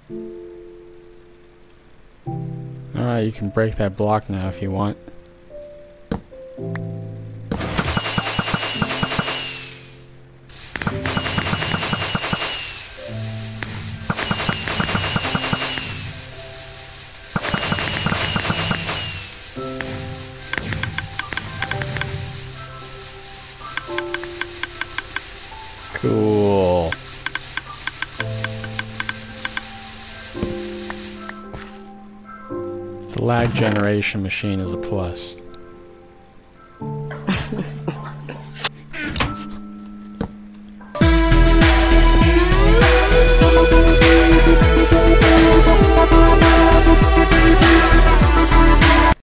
Alright, you can break that block now if you want. Cool. The lag generation machine is a plus.